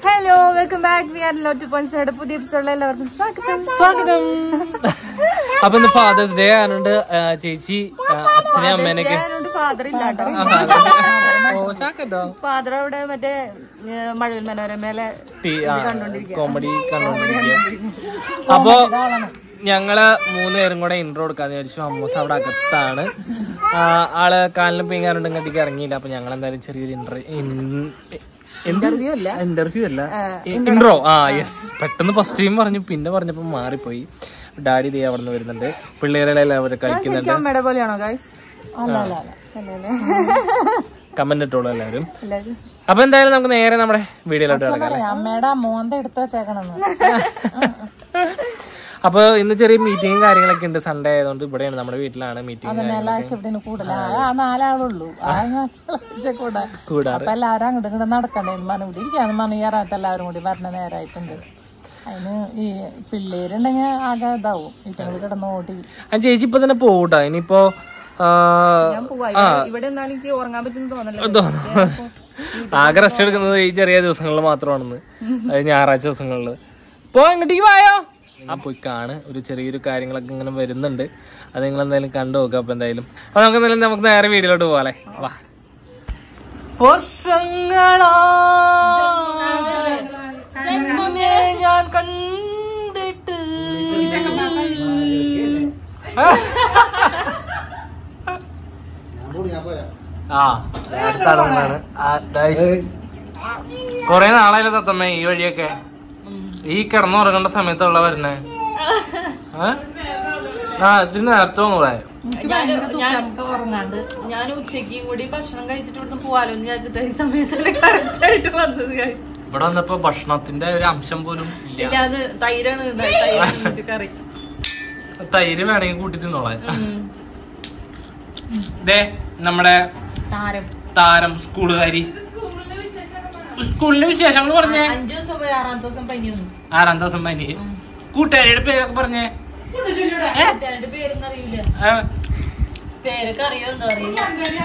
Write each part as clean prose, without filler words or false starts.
Hello, welcome back. We are lot points പുതിയ എപ്പിസോഡിൽ എല്ലാവർക്കും സ്വാഗതം. അപ്പൊ ഇന്ന് ഫാദേഴ്സ് ഡേ ആയതുകൊണ്ട് ചേച്ചി അച്ഛനെ അമ്മേനൊക്കെ ഫാദർ ഇല്ലാട്ടോ. ഫാദർ അവിടെ മറ്റേ മഴവിൽ മനോരമയിലെ കോമഡി കണ്ടോണ്ടിരിക്കുക. അപ്പൊ ഞങ്ങള് 3 പേരും കൂടെ ഇന്റർവ്യൂ കൊടുക്കാന്ന് വിചാരിച്ചു. അമ്മൂസ് അവിടെ അകത്താണ്. ആള് കാലിന് പീങ്ങാറുണ്ട്, ഇങ്ങോട്ടേക്ക് ഇറങ്ങിയില്ല. അപ്പൊ ഞങ്ങൾ എന്തായാലും ചെറിയൊരു ഇന്റർവ്യൂ അല്ല ഇൻട്രോ. യെസ്, പെട്ടെന്ന് ഫസ്റ്റ് ടൈം പറഞ്ഞു, പിന്നെ പറഞ്ഞപ്പോ മാറിപ്പോയി. ഡാഡി ദേ അവിടെ നിന്ന് വരുന്നുണ്ട്, പിള്ളേരെല്ലാം അവര് കളിക്കുന്നുണ്ട്. കമന്റ് ഇട്ടോളൂ എല്ലാവരും. അപ്പൊ എന്തായാലും നമുക്ക് നേരെ നമ്മുടെ വീഡിയോയിലോട്ട് കിടക്കാം. അപ്പൊ ഇന്ന് ചെറിയ മീറ്റിംഗും കാര്യങ്ങളൊക്കെ ഉണ്ട്. സൺഡേ ആയതുകൊണ്ട് ഇവിടെയാണ്, നമ്മുടെ വീട്ടിലാണ് മീറ്റിംഗ്. കൂടാറ് എല്ലാവരും അങ്ങോട്ടും ഇങ്ങോട്ട് നടക്കണ്ടേ, ഇവിടെ ഇരിക്കാന്ന് മണിയാറാത്ത എല്ലാവരും കൂടി വരണ നേരമായിട്ടുണ്ട്. അതിന് ഈ പിള്ളേരുണ്ടെങ്കിൽ ആകെ ഇതാവും, വീട്ടിൽ കിടന്ന് ഓടി. ചേച്ചി ഇപ്പൊ തന്നെ പോകൂട്ടോ. ഇനിയിപ്പോ ആകെ റെസ്റ്റ് എടുക്കുന്നത് ഈ ചെറിയ ദിവസങ്ങളിൽ മാത്രമാണെന്ന്, ഞായറാഴ്ച ദിവസങ്ങളില്. പോ, ഇങ്ങോട്ടേക്ക് വായോ. പോയി കാണ്. ഒരു ചെറിയൊരു കാര്യങ്ങളൊക്കെ ഇങ്ങനെ വരുന്നുണ്ട്, അത് നിങ്ങൾ എന്തായാലും കണ്ടു നോക്കാം. അപ്പൊ എന്തായാലും നമുക്ക് നേരെ വീഡിയോയിലോട്ട് പോവാല്ലേ. വാ. ഞാൻ കണ്ടിട്ട് കൊറേ നാളായാലും തത്തമ്മ ഈ വഴിയൊക്കെ ഈ കിടന്നുറങ്ങേണ്ട സമയത്തുള്ള വരുന്നേ. ഇതിന് നേരത്തെ ഒന്നൂടെ ഞാൻ ഉച്ചയ്ക്കും കൂടി ഭക്ഷണം കഴിച്ചിട്ട് ഇവിടുന്ന് പോവാലോ എന്ന് വിചാരിച്ചിട്ട് ഈ സമയത്തല്ലേ കറക്റ്റ് ആയിട്ട് വന്നത്. ഇവിടെ വന്നപ്പോ ഭക്ഷണത്തിന്റെ ഒരു അംശം പോലും ഇല്ല. അത് തൈരാണ് കറി. തൈര് വേണമെങ്കിൽ കൂട്ടി തിന്നോളാം. ദേ നമ്മുടെ താരം സ്കൂളുകാരി. സ്കൂളിലെ വിശേഷങ്ങൾ പറഞ്ഞേ. 5 ദിവസം പോയി 6ാം ദിവസം പനി വന്നു. 6ാം ദിവസം പനി. കൂട്ടുകാരിയുടെ പേരൊക്കെ പറഞ്ഞേ. പേരൊന്നും അറിയില്ല, പേരൊക്കെ അറിയോ എന്താ അറിയില്ല.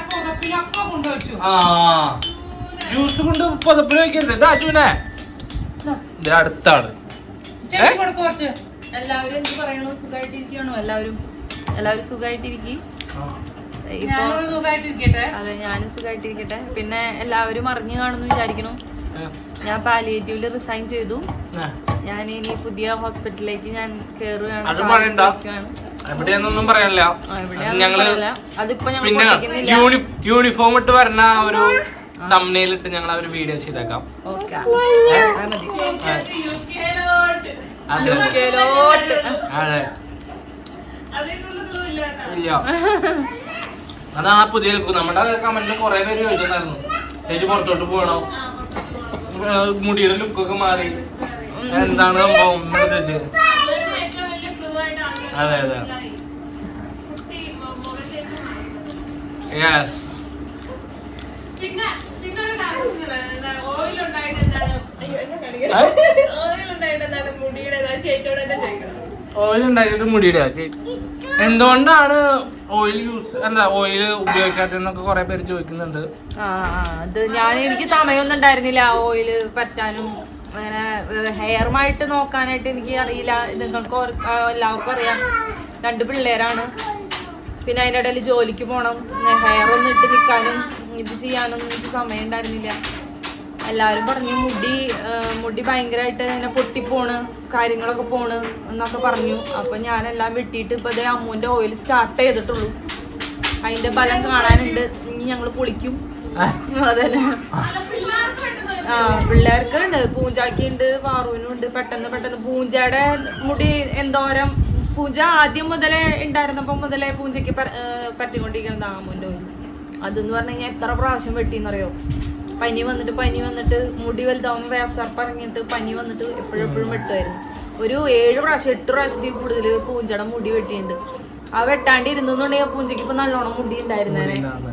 ജ്യൂസ് കൊണ്ട് പുതപ്പിൽ വയ്ക്കരുത് അജുനെ. ഇത് അടുത്താണ്. എല്ലാവരും എന്ത് പറയണു? സുഖമായിട്ടിരിക്കണോ? എല്ലാവരും സുഖമായിട്ടിരിക്കും. അതെ, ഞാനും സുഖമായിട്ടിരിക്കട്ടെ. പിന്നെ എല്ലാവരും അറിഞ്ഞു കാണുന്നു വിചാരിക്കണു. ഞാൻ പാലിയേറ്റീവില് റിസൈൻ ചെയ്തു. ഞാൻ ഇനി പുതിയ ഹോസ്പിറ്റലിലേക്ക് ഞാൻ കേറുകയാണ്. അതിപ്പോ ഞങ്ങൾ യൂണിഫോം ഇട്ട് വരുന്ന ഒരു തംബ്നെയിലിട്ട് ഞങ്ങൾ ഒരു വീഡിയോ ചെയ്തേക്കാം. അതാണ് പുതിയ ലുക്ക്. നമ്മുടെ കമന്റിൽ കുറെ പേര് ചോദിച്ചിട്ടുണ്ടായിരുന്നു, ചേച്ചി പുറത്തോട്ട് പോകണോ, മുടിയുടെ ലുക്കൊക്കെ മാറി, എന്താണ് സംഭവം. അതെ അതെ, യെസ്. ഓയിൽ ഉണ്ടായിട്ട് മുടിയുടെ എന്തുകൊണ്ടാണ് ഓയിൽ ഉപയോഗിക്കാത്തെന്നൊക്കെ കുറെ പേര് ചോദിക്കുന്നുണ്ട്. അത് എനിക്ക് സമയമൊന്നും ഉണ്ടായിരുന്നില്ല ഓയില് പറ്റാനും, അങ്ങനെ ഹെയറുമായിട്ട് നോക്കാനായിട്ട് എനിക്ക് അറിയില്ല. നിങ്ങൾക്ക് എല്ലാവർക്കും അറിയാം, 2 പിള്ളേരാണ്. പിന്നെ അതിൻ്റെ ഇടയിൽ ജോലിക്ക് പോകണം, ഹെയർ ഒന്നും ഇട്ട് നിൽക്കാനും ഇത് ചെയ്യാനൊന്നും എനിക്ക് സമയം ഉണ്ടായിരുന്നില്ല. എല്ലാവരും പറഞ്ഞു മുടി ഭയങ്കരമായിട്ട് ഇങ്ങനെ പൊട്ടിപ്പോണ്, കാര്യങ്ങളൊക്കെ പോണ് എന്നൊക്കെ പറഞ്ഞു. അപ്പൊ ഞാനെല്ലാം വെട്ടിയിട്ട് ഇപ്പൊ ഇതേ അമ്മൂന്റെ ഓയിൽ സ്റ്റാർട്ട് ചെയ്തിട്ടുള്ളൂ. അതിന്റെ ഫലം കാണാനുണ്ട്. ഇനി ഞങ്ങള് പൊളിക്കും. അതന്നെ, പിള്ളേർക്ക് ഉണ്ട്, പൂജാക്കുണ്ട്, പാറുവിനും ഉണ്ട്. പെട്ടെന്ന് പൂജയുടെ മുടി എന്തോരം, പൂജ ആദ്യം മുതലേ ഉണ്ടായിരുന്നപ്പോ മുതലേ പൂജയ്ക്ക് പറ്റിക്കൊണ്ടിരിക്കുന്നത് അമ്മൂന്റെ ഓയിൽ. അതെന്ന് പറഞ്ഞു കഴിഞ്ഞാൽ എത്ര പ്രാവശ്യം വെട്ടിന്നറിയോ. പനി വന്നിട്ട് മുടി വലുതാവുമ്പോ വേർച്ചറപ്പിറങ്ങിയിട്ട് പനി വന്നിട്ട് എപ്പോഴും വെട്ടുമായിരുന്നു. ഒരു 7 പ്രാവശ്യം 8 പ്രാവശ്യത്തിൽ കൂടുതൽ പൂഞ്ചയുടെ മുടി വെട്ടിയിട്ടുണ്ട്. ആ വെട്ടാണ്ടി ഇരുന്നുണ്ടെങ്കിൽ പൂഞ്ചയ്ക്ക് ഇപ്പൊ നല്ലോണം മുടി ഉണ്ടായിരുന്നേനെ.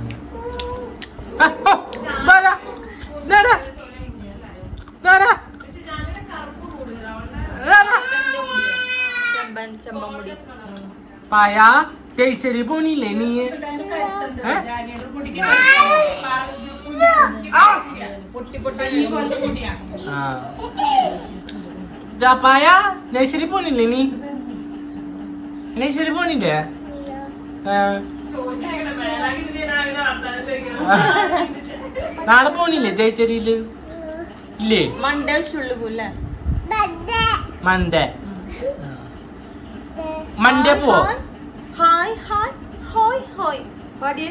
ചെമ്പമുടി പായാ കേസരി പോണില്ലേ നീ? ജാപ്പായ നഴ്സറി പോണില്ലേ നീ? നഴ്സറി പോണില്ലേ? നാളെ പോണില്ലേ ജയച്ചേരിയില്? ഇല്ലേ? മൺഡേ പോലെ മൺഡേ പോവോ? ഹായ് ഹായ് ഹോയ് ഹോയ് പാടിയേ.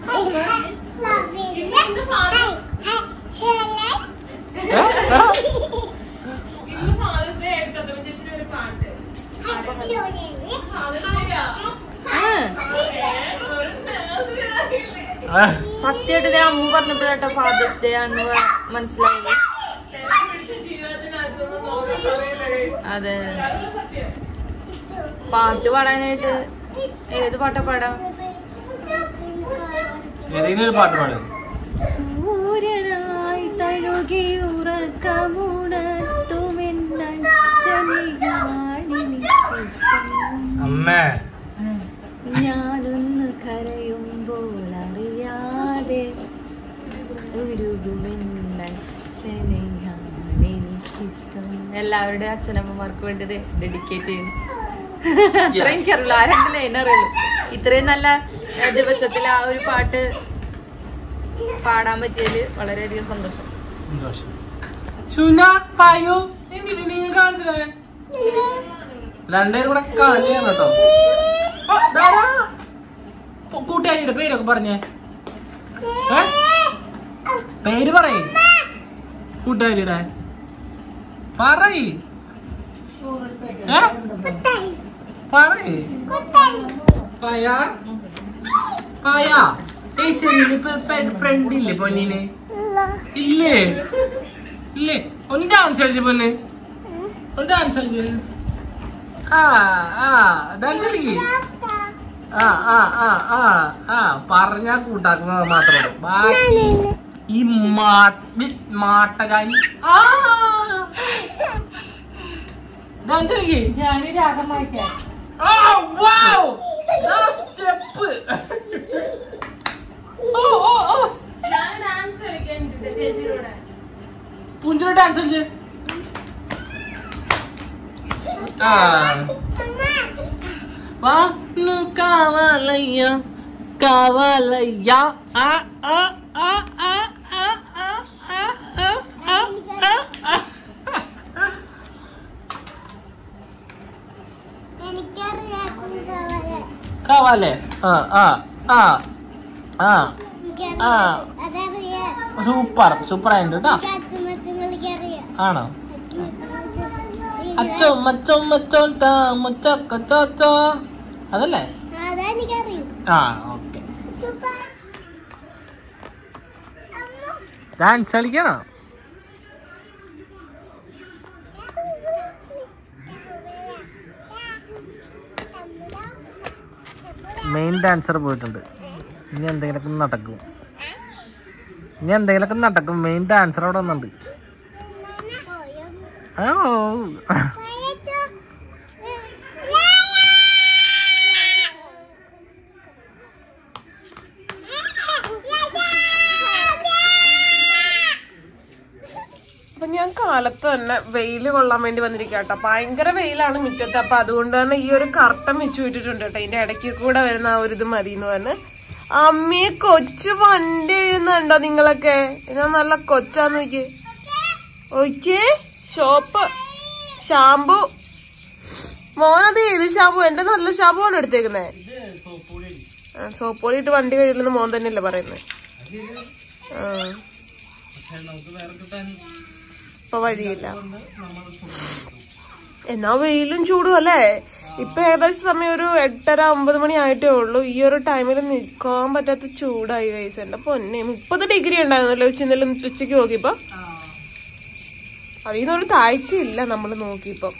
സത്യമായിട്ട് ഞാൻ അമ്മ പറഞ്ഞപ്പോഴാട്ടോ ഫാദേഴ്സ് ഡേ ആണെന്ന് മനസ്സിലായത്. അതെ, പാട്ട് പാടാനായിട്ട് ഏത് പാട്ടാ പാടാം? ഏതെങ്കിലും പാട്ട് പാടും. സൂര്യനായി തഴുകി അമ്മേ ഞാനൊന്ന് കരയുമ്പോൾ അറിയാതെ എനിക്കിഷ്ടം. എല്ലാവരുടെ അച്ഛനമ്മമാർക്ക് വേണ്ടി ഡെഡിക്കേറ്റ് ചെയ്യുന്നു. എനിക്കറിയുള്ളൂ, ആരെങ്കിലും എന്നറിയുള്ളൂ. ഇത്രയും നല്ല ദിവസത്തിൽ ആ ഒരു പാട്ട് പാടാൻ പറ്റിയതില് വളരെയധികം സന്തോഷം. രണ്ടേരും കൂടെ കളിയാണ് കേട്ടോ. കൂട്ടുകാരിയുടെ പേരൊക്കെ പറഞ്ഞേ, പേര് പറയ്. കൂട്ടുകാരിയുടെ പറയ് പറയ്. ഫ്രണ്ട് ഇല്ലേ പൊന്നിന്? ഇല്ലേ ഇല്ലേ? ഒന്ന് ഡാൻസ് കളിച്ച പൊന്ന്, ഒന്ന് ഡാൻസ് കളിച്ച. ഡാൻസ് കളിക്ക്. പറഞ്ഞാ കൂട്ടാക്കുന്നത് മാത്രമേ ബാക്കി ഈ മാട്ടകാരി. ഡാൻസ് കളിക്ക്. രാഗം വായിക്കാൻ പൂഞ്ചിന് ഡാൻസ് കളിച്ച്. വന്നു കാവാലയ്യ കാവാലയ്യ. കാവാലേ? സൂപ്പർ സൂപ്പർ ആയിട്ട് കേട്ടോ. ആണോ? അച്ചോ മച്ചോ മച്ചോ മച്ചോ അതല്ലേ? ഓക്കെ. ഡാൻസ് കളിക്കണോ? മെയിൻ ഡാൻസർ പോയിട്ടുണ്ട്. ഇനി എന്തെങ്കിലുമൊക്കെ നടക്കും. മെയിൻ ഡാൻസർ അവിടെ വന്നിട്ടുണ്ട്. അപ്പൊ ഞാൻ കാലത്ത് തന്നെ വെയില് കൊള്ളാൻ വേണ്ടി വന്നിരിക്കുക കേട്ടോ. ഭയങ്കര വെയിലാണ് മുറ്റത്ത്. അപ്പൊ അതുകൊണ്ട് തന്നെ ഈ ഒരു കർട്ടൻ വെച്ച് വിട്ടിട്ടുണ്ട് കേട്ടോ. ഇതിന്റെ ഇടയ്ക്ക് കൂടെ വരുന്ന ആ ഒരു ഇത് മതി എന്ന് പറഞ്ഞ്. അമ്മയെ കൊച്ചു വണ്ടി എഴുതുന്നുണ്ടോ നിങ്ങളൊക്കെ? ഞാൻ നല്ല കൊച്ചാന്ന് നോക്കി. Okay, shop shampoo. മോനത് ഏത് ഷാമ്പു? എന്റെ നല്ല ഷാമ്പു ആണ് എടുത്തേക്കുന്നേ. സോപ്പ് പൊടി ഇട്ട് വണ്ടി കഴിയില്ലെന്ന് മോൻ തന്നെയല്ലേ പറയുന്നത്. ഇപ്പൊ വഴിയില്ല. എന്നാ വെയിലും ചൂടും അല്ലേ? ഇപ്പൊ ഏകദേശം സമയം ഒരു 8:30-9 മണി ആയിട്ടേ ഉള്ളൂ. ഈ ഒരു ടൈമിൽ നിൽക്കാൻ പറ്റാത്ത ചൂടായി ഗൈസ്. എന്റെ പൊന്നെ 30 ഡിഗ്രി ഉണ്ടായിരുന്നല്ലോ ഇന്നലെ ഉച്ചക്ക് നോക്കിയപ്പോ. അതിന്നൊരു താഴ്ചയില്ല നമ്മള് നോക്കിയപ്പോ.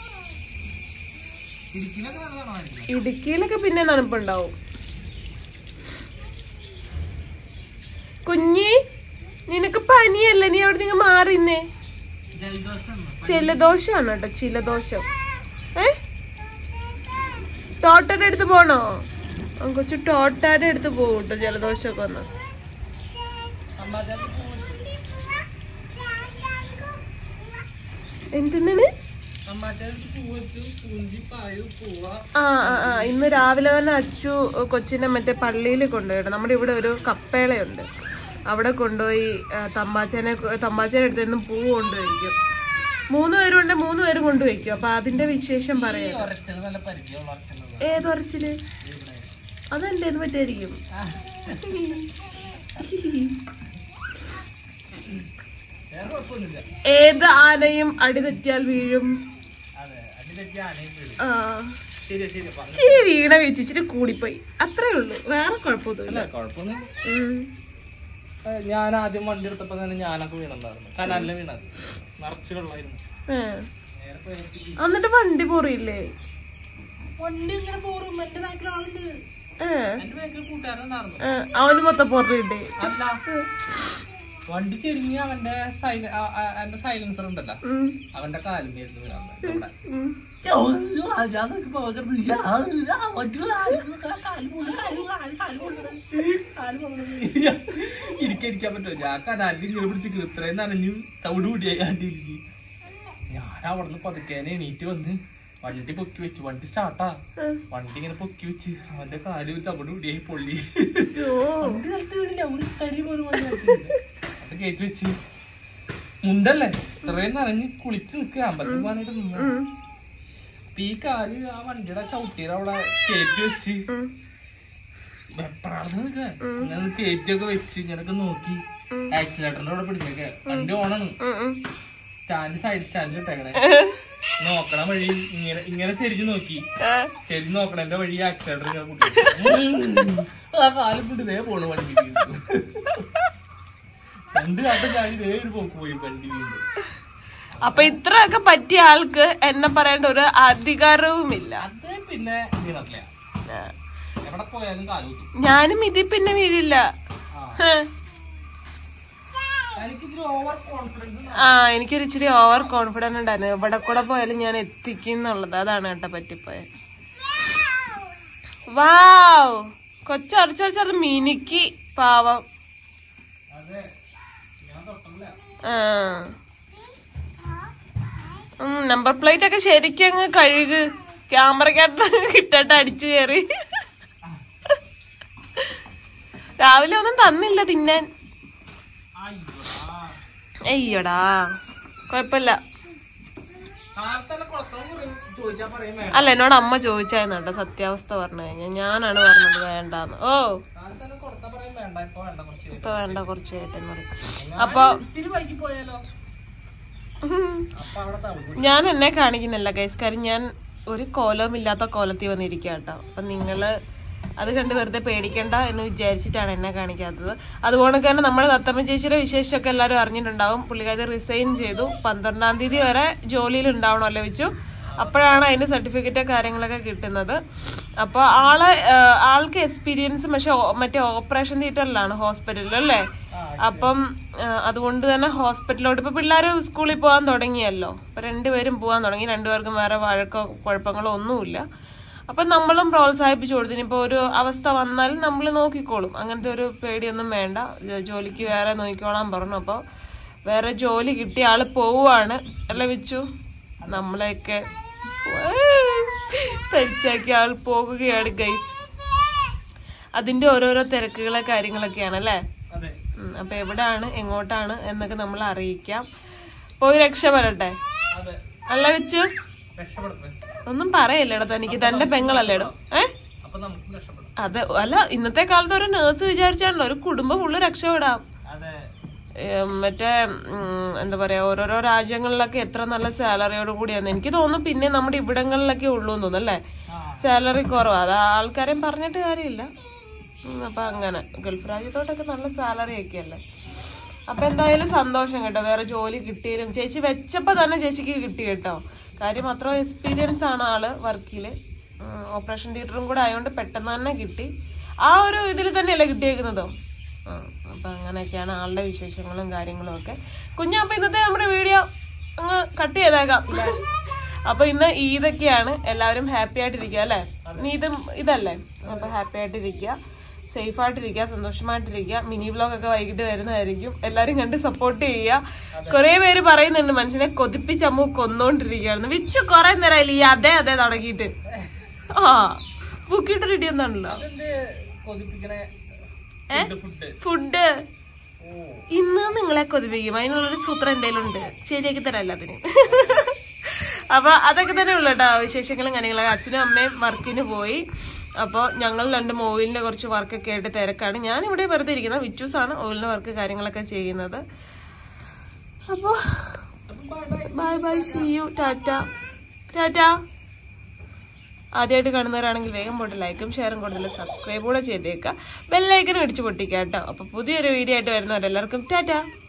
ഇടുക്കിയിലൊക്കെ പിന്നെ തണുപ്പുണ്ടാവും. കുഞ്ഞി നിനക്ക് പനിയല്ലേ? നീ അവിടെ നിങ്ങൾ മാറിന്നേ. ചിലദോഷമാണ് കേട്ടോ, ചിലദോഷം. ടോട്ടയുടെ അടുത്ത് പോണോ? കൊച്ചു ടോട്ടയുടെ അടുത്ത് പോകും കേട്ടോ ജലദോഷമൊക്കെ വന്ന്. എന്തിനാണ്? ഇന്ന് രാവിലെ തന്നെ അച്ചു കൊച്ചിനെ മറ്റേ പള്ളിയിൽ കൊണ്ടുപോയിട്ട്, നമ്മുടെ ഇവിടെ ഒരു കപ്പേളയുണ്ട്, അവിടെ കൊണ്ടുപോയി തമ്പാച്ചേനെ അടുത്ത് പൂ കൊണ്ടുവയ്ക്കും. 3 പേരുണ്ട്, 3 പേരും കൊണ്ടുവയ്ക്കും. അപ്പൊ അതിന്റെ വിശേഷം പറയാം. ഏതൊരച്ചില്? അതെന്തേന്ന് പറ്റായിരിക്കും. ഏത് ആനയും അടി തെറ്റിയാൽ വീഴും. ഇച്ചിരി വീണ വീഴ്ച ഇച്ചിരി കൂടിപ്പോയി, അത്രേ ഉള്ളൂ, വേറെ കുഴപ്പമൊന്നുമില്ല. ഞാൻ ആദ്യം വണ്ടി എടുത്തപ്പോ തന്നെ ഞാനൊക്കെ വീണുണ്ടായിരുന്നു. കനാലിലെ വീണത് നിറച്ചു വെള്ളമായിരുന്നു. എന്നിട്ട് വണ്ടി പോറിയില്ലേ? വണ്ടി ഇങ്ങനെ പോറും. എന്റെ ബാക്കിൽ ആളുണ്ട്. എന്റെ ബാക്കിൽ കൂട്ടുകാരനുണ്ടായിരുന്നു. അവന് മൊത്തം പോറിയിട്ടേ. അല്ല, വണ്ടി ചെരിഞ്ഞ് അവന്റെ സൈലൻസർ ഉണ്ടല്ലോ, അവന്റെ കാലിന്മേന്ന് വീണ. ഇരിക്കാൻ പറ്റുമോ? ഞാൻ കനാലിൽ ഇങ്ങനെ പിടിച്ച് ഇത്രയും നനഞ്ഞു തവിട് കൂടിയാണ്ടിരിക്കും. ഞാൻ അവിടുന്ന് പതുക്കേനെ എണീറ്റ് വന്ന് വണ്ടി പൊക്കി വെച്ചു. വണ്ടി സ്റ്റാർട്ടാ, വണ്ടി ഇങ്ങനെ പൊക്കി വെച്ച് അവന്റെ കാല് തവിട് കൂടിയായി പൊള്ളി. വണ്ടി സ്ഥലത്ത് വീണില്ല, ഒരു കരി പോലും അത് കയറ്റി വെച്ച്. മുണ്ടല്ലേ ഇത്രയും നനഞ്ഞ് കുളിച്ച് നിൽക്കുക. അമ്പലത്തിൽ പോകാനായിട്ട് നിന്ന് ഈ കാല് ആ വണ്ടിയുടെ ചവിട്ടിയുടെ അവിടെ കയറ്റി വെച്ച് വെപ്രാളന്ന് നിൽക്കുക. ഇങ്ങനെ കയറ്റിയൊക്കെ വെച്ച് ഇങ്ങനൊക്കെ നോക്കി ആക്സിലേറ്ററിന്റെ അവിടെ പിടിച്ചേക്കെ. വണ്ടി ഓണാണ്, സൈഡ് സ്റ്റാൻഡിൽ ഇട്ടേക്കണേ. നോക്കണ വഴി ഇങ്ങനെ ചെരിഞ്ഞ് നോക്കി, ചെരിഞ്ഞ് നോക്കണേന്റെ വഴി ആക്സിലേറ്റർ ഇങ്ങനെ കൂട്ടി ആ കാലം കൊണ്ട് ഇതേ പോണു വണ്ടി. 2 കാട്ടം ഞാൻ ഇതേ ഒരു പോക്ക് പോയി വണ്ടി വീണ്ടും. അപ്പൊ ഇത്രയൊക്കെ പറ്റിയ ആൾക്ക് എന്നെ പറയേണ്ട ഒരു അധികാരവുമില്ല. അത് പിന്നെ വീണല്ലേ, എവിടെ പോയാലും കാലുകുത്തും. ഞാനും ഇതിൽ പിന്നെ വീഴില്ല. എനിക്കൊരു ഇച്ചിരി ഓവർ കോൺഫിഡൻസ് ഉണ്ടായിരുന്നു. എവിടെ കൂടെ പോയാലും ഞാൻ എത്തിക്കുന്നുള്ളത്. അതാണ് കേട്ടോ പറ്റിപ്പോയത്. വാവ്, കൊച്ചരച്ചത് മിനിക്ക് പാവം. നമ്പർ പ്ലേറ്റ് ഒക്കെ ശരിക്കും അങ്ങ് കഴുകു. ക്യാമറക്കകത്ത് കിട്ടട്ട് അടിച്ചു കയറി. രാവിലെ ഒന്നും തന്നില്ല തിന്നാൻ. അയ്യോടാ, കൊഴപ്പില്ല. അല്ല, എന്നോട് അമ്മ ചോദിച്ചായിരുന്നു സത്യാവസ്ഥ പറഞ്ഞു കഴിഞ്ഞാൽ. ഞാനാണ് പറഞ്ഞത് വേണ്ടാന്ന്. ഓ ഇപ്പൊ വേണ്ട, കുറച്ച് കേട്ടെന്ന് പറയും. അപ്പൊ ഞാൻ എന്നെ കാണിക്കുന്നില്ല ഗൈസ്, കാര്യം ഞാൻ ഒരു കോലവും ഇല്ലാത്ത കോലത്തിൽ വന്നിരിക്കുക കേട്ടോ. അപ്പൊ നിങ്ങള് അത് കണ്ട് വെറുതെ പേടിക്കണ്ട എന്ന് വിചാരിച്ചിട്ടാണ് എന്നെ കാണിക്കാത്തത്. അതുകൊണ്ട് തന്നെ നമ്മുടെ തത്തമ്മ ചേച്ചിയുടെ വിശേഷമൊക്കെ എല്ലാവരും അറിഞ്ഞിട്ടുണ്ടാവും. പുള്ളിക്കാരി റിസൈൻ ചെയ്തു. 12-ാം തീയതി വരെ ജോലിയിൽ ഉണ്ടാവണമല്ലോ വെച്ചു. അപ്പോഴാണ് അതിന്റെ സർട്ടിഫിക്കറ്റ് കാര്യങ്ങളൊക്കെ കിട്ടുന്നത്. അപ്പൊ ആൾക്ക് എക്സ്പീരിയൻസ് മറ്റേ ഓപ്പറേഷൻ തിയേറ്ററിലാണ്, ഹോസ്പിറ്റലിൽ അല്ലേ. അപ്പം അതുകൊണ്ട് തന്നെ ഹോസ്പിറ്റലിലോട്ട് ഇപ്പൊ പിള്ളേര് സ്കൂളിൽ പോകാൻ തുടങ്ങിയല്ലോ. അപ്പൊ 2 പേരും പോകാൻ തുടങ്ങി. 2 പേർക്കും വേറെ വഴക്കോ കുഴപ്പങ്ങളോ ഒന്നുമില്ല. അപ്പൊ നമ്മളും പ്രോത്സാഹിപ്പിച്ചു കൊടുത്തു. ഇനിയിപ്പോ ഒരു അവസ്ഥ വന്നാലും നമ്മൾ നോക്കിക്കോളും, അങ്ങനത്തെ ഒരു പേടിയൊന്നും വേണ്ട, ജോലിക്ക് വേറെ നോക്കിക്കോളാൻ പറഞ്ഞു. അപ്പൊ വേറെ ജോലി കിട്ടിയ ആള് പോവാണ് അല്ലേ വെച്ചു. നമ്മളെയൊക്കെ പരിച്ചാക്കി ആൾ പോകുകയാണ് ഗൈസ്. അതിന്റെ ഓരോരോ തിരക്കുകളെ കാര്യങ്ങളൊക്കെയാണ് അല്ലേ. അപ്പൊ എവിടാണ് എങ്ങോട്ടാണ് എന്നൊക്കെ നമ്മൾ അറിയിക്കാം. പോയി രക്ഷപ്പെടട്ടെ അല്ല വെച്ചു. ഒന്നും പറയല്ലേടോ തനിക്ക്, തന്റെ പെങ്ങളല്ലേടോ. അതെ, അല്ല ഇന്നത്തെ കാലത്ത് ഒരു നേഴ്സ് വിചാരിച്ചാണല്ലോ ഒരു കുടുംബം ഫുള്ള് രക്ഷപ്പെടാം. മറ്റേ എന്താ പറയാ, ഓരോരോ രാജ്യങ്ങളിലൊക്കെ എത്ര നല്ല സാലറിയോട് കൂടിയാന്ന് എനിക്ക് തോന്നുന്നു. പിന്നെ നമ്മുടെ ഇവിടങ്ങളിലൊക്കെ ഉള്ളൂ എന്ന് തോന്നുന്നു അല്ലേ, സാലറി കുറവാ. അത് ആൾക്കാരെയും പറഞ്ഞിട്ട് കാര്യമില്ല. അപ്പൊ അങ്ങനെ ഗൾഫ് രാജ്യത്തോട്ടൊക്കെ നല്ല സാലറി ഒക്കെ അല്ലേ. അപ്പൊ എന്തായാലും സന്തോഷം കേട്ടോ, വേറെ ജോലി കിട്ടിയാലും. ചേച്ചി വെച്ചപ്പോ തന്നെ ചേച്ചിക്ക് കിട്ടി കേട്ടോ. കാര്യം അത്ര എക്സ്പീരിയൻസ് ആണ് ആള് വർക്കില്. ഓപ്പറേഷൻ തിയേറ്ററും കൂടെ ആയതുകൊണ്ട് പെട്ടെന്ന് തന്നെ കിട്ടി. ആ ഒരു ഇതിൽ തന്നെയല്ലേ കിട്ടിയേക്കുന്നതോ. അപ്പൊ അങ്ങനെയൊക്കെയാണ് ആളുടെ വിശേഷങ്ങളും കാര്യങ്ങളും ഒക്കെ. അപ്പൊ ഇന്നത്തെ നമ്മുടെ വീഡിയോ അങ്ങ് കട്ട് ചെയ്തേക്കാം. അപ്പൊ ഇന്ന് ഈദൊക്കെയാണ്, എല്ലാവരും ഹാപ്പി ആയിട്ടിരിക്കുക അല്ലെ. ഇതല്ലേ, അപ്പൊ ഹാപ്പി ആയിട്ടിരിക്കുക, സേഫ് ആയിട്ടിരിക്കുക, സന്തോഷമായിട്ടിരിക്കുക. മിനി വ്ലോഗ് ഒക്കെ വൈകിട്ട് വരുന്നതായിരിക്കും. എല്ലാരും കണ്ട് സപ്പോർട്ട് ചെയ്യുക. കുറെ പേര് പറയുന്നുണ്ട് മനുഷ്യനെ കൊതിപ്പിച്ച് അമ്മു കൊന്നോണ്ടിരിക്കുകയാണെന്ന്. വിച്ചു കുറെ നേരം ഈ അതെ തുടങ്ങിയിട്ട് ബുക്കിട്ട് റെഡി ഒന്നാണല്ലോ ഫുഡ്. ഇന്ന് നിങ്ങളെ കൊതിപ്പിക്കും, അതിനുള്ളൊരു സൂത്രം എന്തെങ്കിലും ഉണ്ട്, ശരിയാക്കി തരാം എല്ലാത്തിനും. അപ്പൊ അതൊക്കെ തന്നെ ഉള്ളു കേട്ടോ വിശേഷങ്ങളും കാര്യങ്ങളൊക്കെ. അച്ഛനും അമ്മയും വർക്കിന് പോയി. അപ്പൊ ഞങ്ങൾ 2 ഓയിലിന്റെ കുറച്ച് വർക്കൊക്കെ ആയിട്ട് തിരക്കാണ്. ഞാൻ ഇവിടെ വെറുതെ ഇരിക്കുന്ന വിച്ചൂസാണ് ഓയിലിന്റെ വർക്ക് കാര്യങ്ങളൊക്കെ ചെയ്യുന്നത്. അപ്പൊ bye bye, see you, tata. ആദ്യമായിട്ട് കാണുന്നവരാണെങ്കിൽ വേഗം പോയിട്ട് ലൈക്കും ഷെയറും കൂടുതൽ സബ്സ്ക്രൈബ് കൂടെ ചെയ്തേക്കുക. ബെല്ലൈക്കനും ഇടിച്ചു പൊട്ടിക്കുക കേട്ടോ. അപ്പൊ പുതിയൊരു വീഡിയോ ആയിട്ട് വരുന്നവരെല്ലാവർക്കും ടാറ്റ.